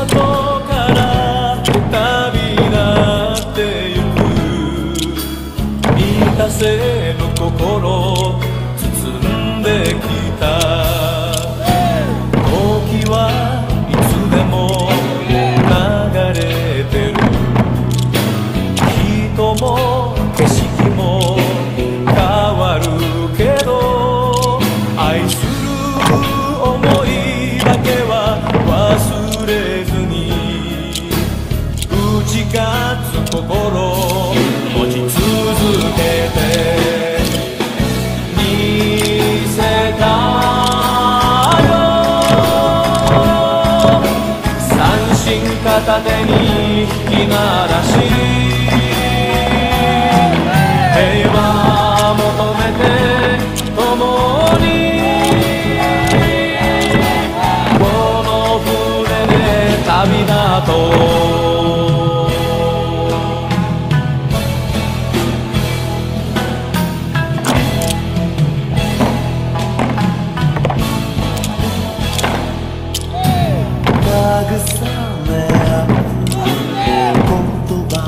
後から旅立ってゆく満たせぬ心包んできた時はいつでも流れてる人も景色も変わるけど愛する想いだけは忘れずに打ち勝つ心持ち続けて見せたよ三振片手に引き鳴らし平和求めて共にこの船で旅立とう慰め合う言葉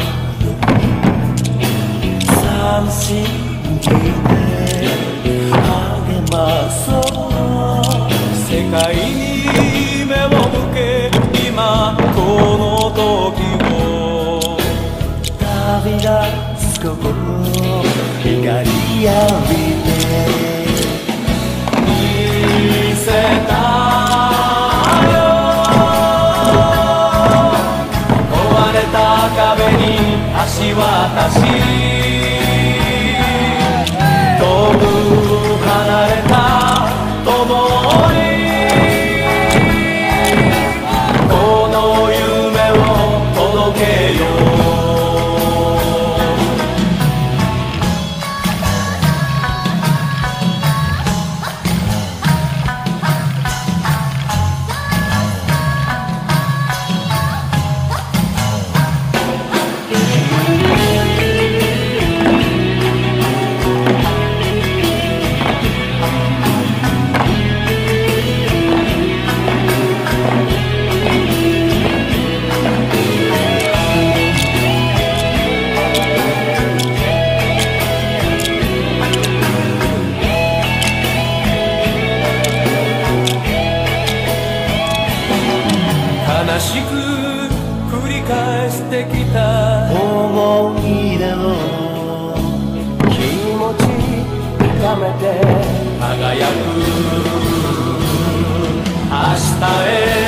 三振気で励まそう世界に目を向け今この時を旅立つ心光浴びて見せた壁に橋渡し遠く離れた共にこの夢を届けよう悲しく繰り返してきた思い出を気持ち高めて輝く明日へ